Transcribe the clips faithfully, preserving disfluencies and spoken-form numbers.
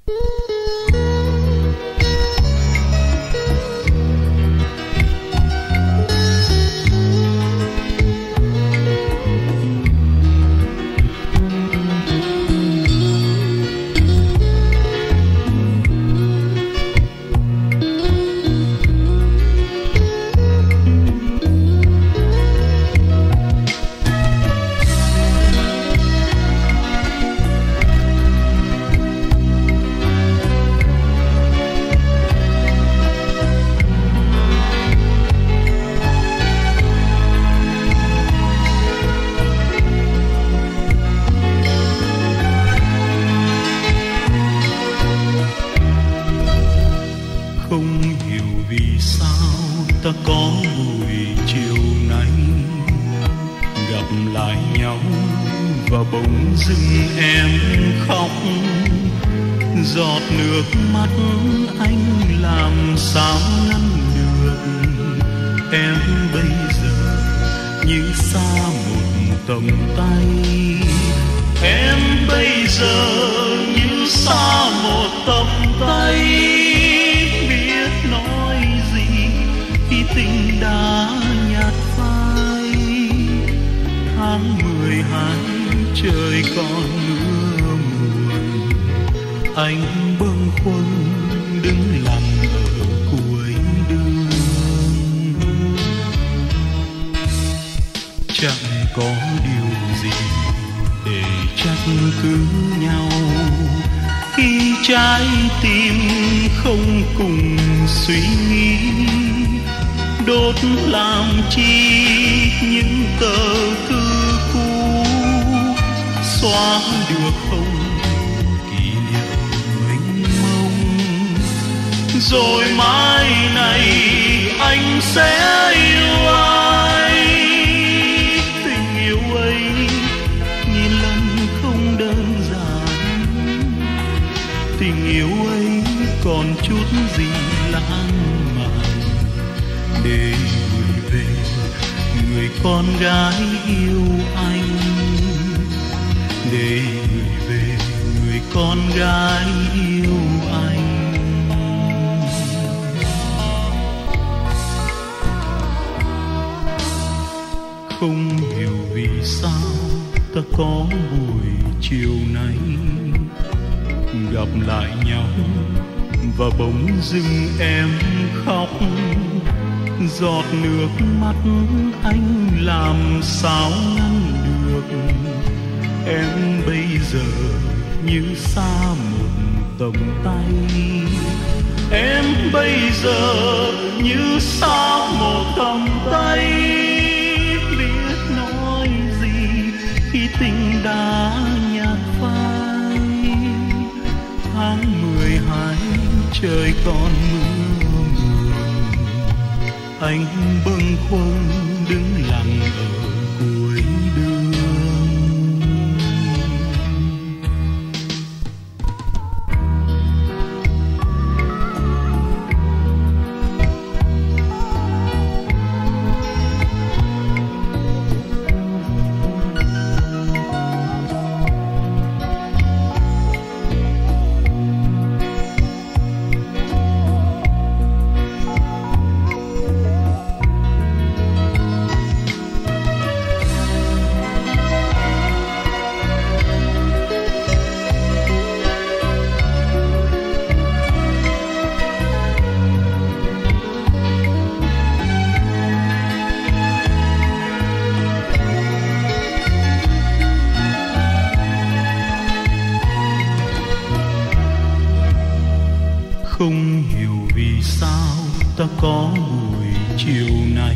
Không hiểu vì sao ta có buổi chiều nay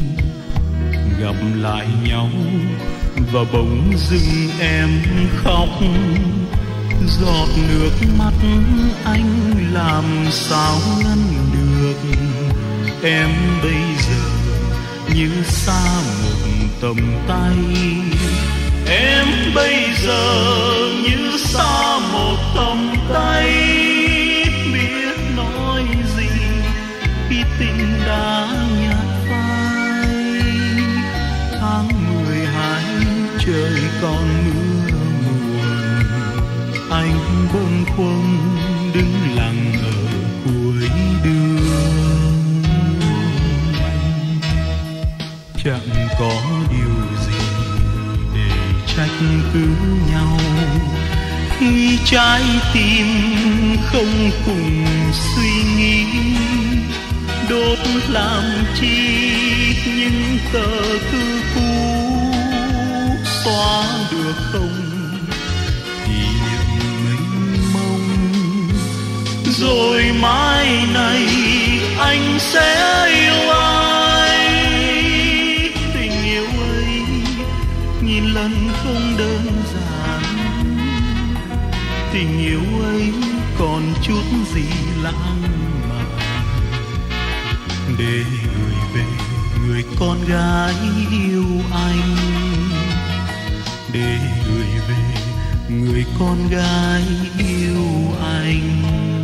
gặp lại nhau và bỗng dưng em khóc. Giọt nước mắt anh làm sao ngăn được em bây giờ như xa một tầm tay. Em bây giờ như xa một tầm tay, biết nói gì khi tình đã nhạt phai. Tháng mười hai trời còn mưa muộn, anh bâng khuâng đứng lặng ở cuối đường. Chẳng có điều gì để trách cứ nhau khi trái tim không cùng suy nghĩ. Đốt làm chi những tờ thư cũ, xóa được không kỷ niệm mênh mông. Rồi mai này anh sẽ yêu ai, tình yêu ấy nhìn lần không đơn giản. Tình yêu ấy còn chút gì lãng mạn, để gửi về người con gái yêu anh, để gửi về người con gái yêu anh.